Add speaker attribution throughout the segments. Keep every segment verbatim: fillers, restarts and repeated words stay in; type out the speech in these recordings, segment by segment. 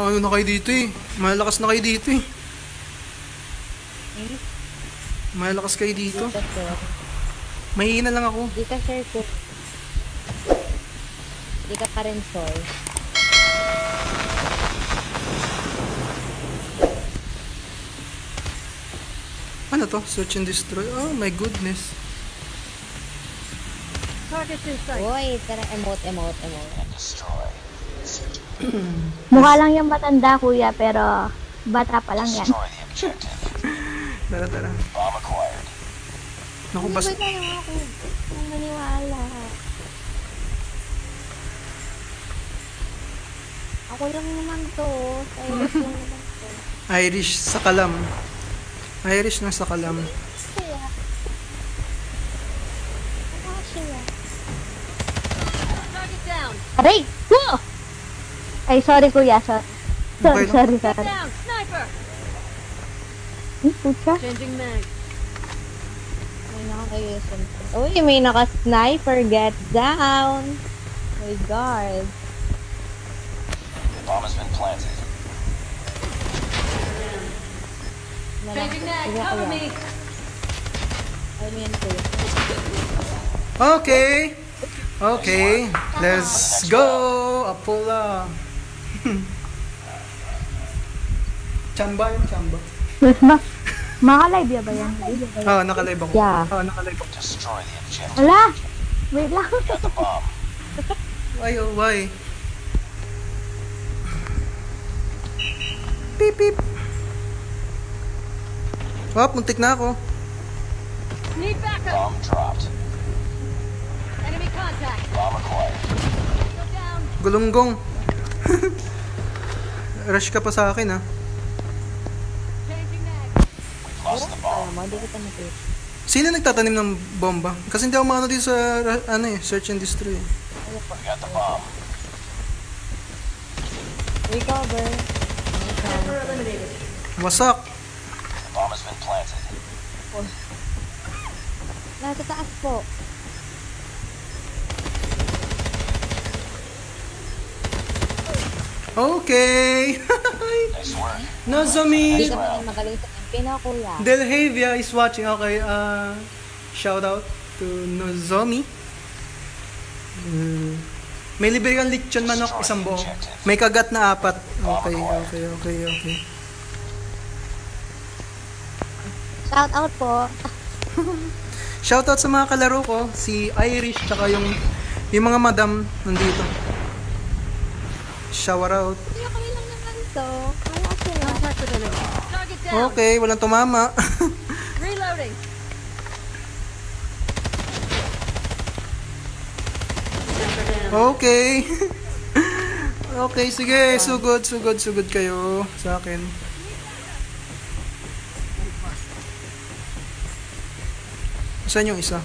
Speaker 1: Malayo na kayo dito eh. Malakas na kayo dito eh.
Speaker 2: Eh?
Speaker 1: Malakas kayo dito.
Speaker 2: Di ka sir.
Speaker 1: Mahihina lang ako.
Speaker 2: Di ka sir ko. Di ka pa rin sir.
Speaker 1: Ano to? Search and destroy. Oh my goodness.
Speaker 2: Uy, tara emote, emote, emote.
Speaker 3: Mukha lang yung matanda, kuya, pero bata pa lang yan.
Speaker 1: Tara, tara. Naku, bas...
Speaker 2: Hindi ba lang ako kung maniwala? Ako lang naman to. Irish lang naman to.
Speaker 1: Irish sa kalam. Irish na sa kalam.
Speaker 2: Kaya. Ano siya?
Speaker 3: Aray! Whoa! Ay, sorry, kuya. Sorry. Sorry,
Speaker 1: Okay
Speaker 3: sorry, sorry. Hmm, pucha.
Speaker 2: May naka-ayusin ko. Uy, may naka-sniper. Get down. My God.
Speaker 4: The bomb has been planted.
Speaker 2: Changing mag. Cover me. Ay, yan ko yun.
Speaker 1: Okay. Okay. Let's go. Apula. Chamba yun, chamba.
Speaker 3: Ma Makalive ba yan?
Speaker 1: Ah, nakalive ako.
Speaker 2: Yeah.
Speaker 1: Ah, nakalive ako.
Speaker 4: Destroy the objective.
Speaker 3: Wala! Wait lang.
Speaker 4: Get the bomb.
Speaker 1: Why, oh, why? Beep, beep. Oh, muntik na ako.
Speaker 4: Bomb dropped. Bomb acquired.
Speaker 1: Gulunggong. Rush ka pa sa akin, ah.
Speaker 4: We've lost the bomb.
Speaker 2: Alam mo, hindi kita nakita.
Speaker 1: Sino nagtatanim ng bomba? Kasi hindi ako maano dito sa, ano eh, search and destroy.
Speaker 4: We got the bomb.
Speaker 2: Recover.
Speaker 1: Wasak.
Speaker 4: The bomb has been planted.
Speaker 2: Nasa taas po.
Speaker 1: Okay.
Speaker 4: Nice work.
Speaker 2: Hindi
Speaker 1: Nozomi.
Speaker 2: ka pa magaling sa M P na, kuya.
Speaker 1: Delhavia is watching. Okay, uh, shout out to Nozomi. Mm. May libre kang lechon manok, isang buo. May kagat na apat. Okay, okay, okay, okay.
Speaker 2: Shout out po.
Speaker 1: Shout out sa mga kalaro ko, si Irish, tsaka yung, yung mga madam nandito. Shower out.
Speaker 2: Hindi kami lang naman to. Kaya sila.
Speaker 1: Okay, walang tumama.
Speaker 5: Reloading.
Speaker 1: Okay. Okay, sige. Sugod, sugod, sugod kayo sa akin. Saan yung isa?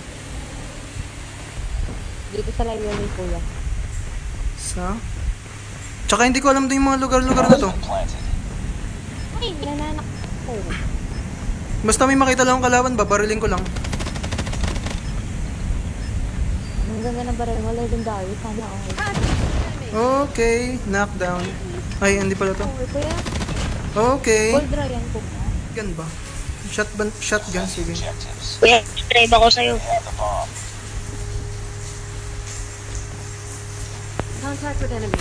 Speaker 2: Dito sa library, kuya.
Speaker 1: Sa? Tsaka hindi ko alam din yung mga lugar-lugar na to.
Speaker 4: Planted.
Speaker 2: Ay, nananak ko.
Speaker 1: Basta may makita lang akong kalaban, babariling ko lang.
Speaker 2: Ang ganda ng baril mo, legendary. Sana ako.
Speaker 1: Okay, knockdown. Ay, hindi pala to.
Speaker 2: Okay, kuya.
Speaker 1: Okay.
Speaker 2: Gold draw yan, kuya.
Speaker 1: Gun ba? Shotgun, shotgun, sige.
Speaker 4: Objectives.
Speaker 3: Kuya, drive ako sa'yo.
Speaker 4: We have the bomb.
Speaker 5: Contact with enemy.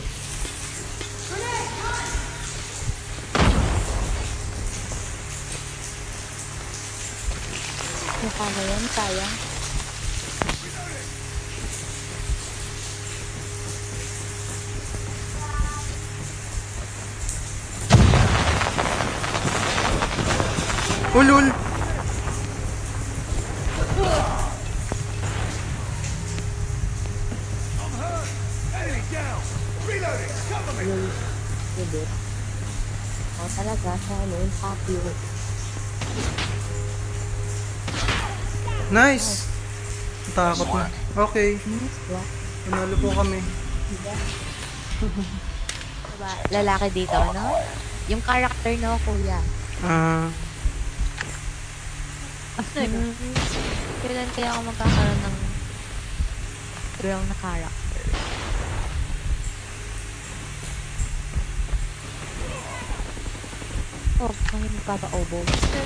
Speaker 2: Mukha na yan, sayang.
Speaker 1: Ulul!
Speaker 2: Libit. O talaga, siya ano, yung happy.
Speaker 1: Nice! Takot na. Okay,
Speaker 2: Nice, ba?
Speaker 1: panalo po kami.
Speaker 2: Diba, lalaki dito, no? Yung character, no, kuya.
Speaker 1: Ah,
Speaker 2: Mm, kailan kaya ako magkakaroon ng girl na character? Oh, bakit magpapa-obo?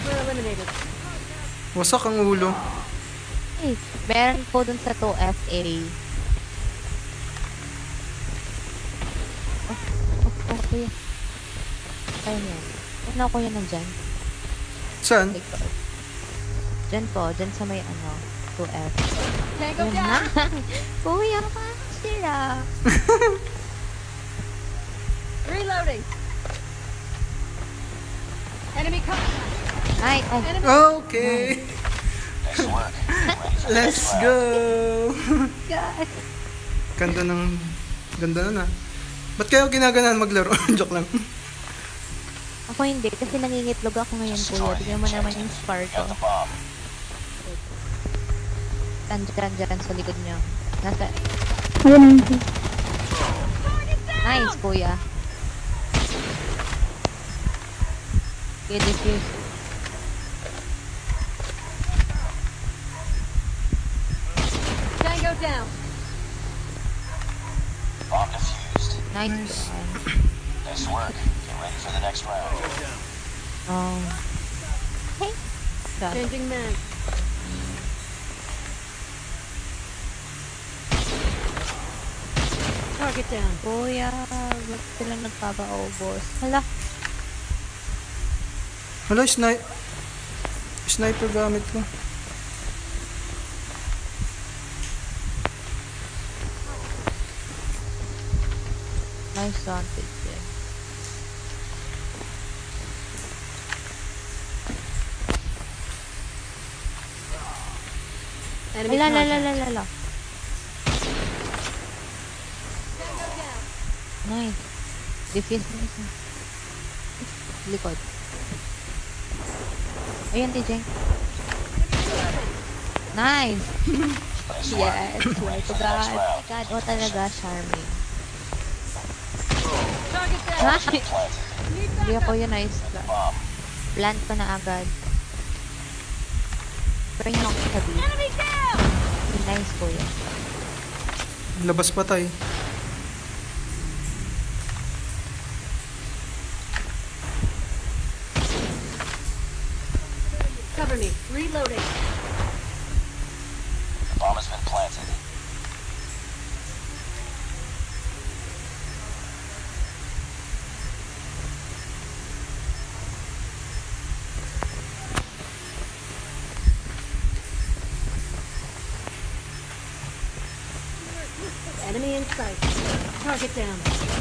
Speaker 1: Wasak ang ulo.
Speaker 2: Eh, meron po dun sa two F A. Oh, oh, oh, kuya. Kaya yan. Huwag na kuya nandyan.
Speaker 1: Saan?
Speaker 2: Likod. Dyan po, dyan sa may ano, two F. Yun na. Kuya, paano sira?
Speaker 5: Reloading. Enemy contact.
Speaker 2: Ay, ay.
Speaker 1: Okay.
Speaker 4: Nice work. Ready for the
Speaker 1: Let's
Speaker 4: next round.
Speaker 1: go.
Speaker 2: God.
Speaker 1: Ganda ng... Ganda na na. Ba't kayo ginaganan maglaro? Joke lang.
Speaker 2: Ako hindi, kasi nangingitlog ako ngayon, kuya. Tignan mo naman yung scar ko.
Speaker 4: Got the bomb.
Speaker 2: Andyan, dyan, sa likod niyo. Nasa...
Speaker 3: Ayun na.
Speaker 2: Nice, kuya. Okay, defuse.
Speaker 5: Tango down.
Speaker 4: Bomb defused.
Speaker 2: Nice.
Speaker 4: Nice work. Get ready for the next round.
Speaker 2: Um... Hey. God.
Speaker 5: Changing mag. Target down.
Speaker 2: Kuya, ba't sila nagpapaubos? Hala,
Speaker 1: Hala, sni- sniper gamit ko.
Speaker 2: nice vantage yan.
Speaker 5: Enemy
Speaker 2: Ala, la, la,
Speaker 5: contact.
Speaker 2: la, la, la. Nice. Defuse mo isa. Likod. Ayun, T J. Nice!
Speaker 4: Nice work.
Speaker 2: Yes! Swear to God. God, oh talaga, charming. Nice!
Speaker 4: Planted.
Speaker 2: Hindi ako yun, nice.
Speaker 4: Bomb.
Speaker 2: Plant ko na agad. Pero yung ako sabi. Nice po yun.
Speaker 1: Labas patay.
Speaker 5: Cover me. Reloading.
Speaker 4: Bomb has been planted.
Speaker 5: Enemy in sight. Target down.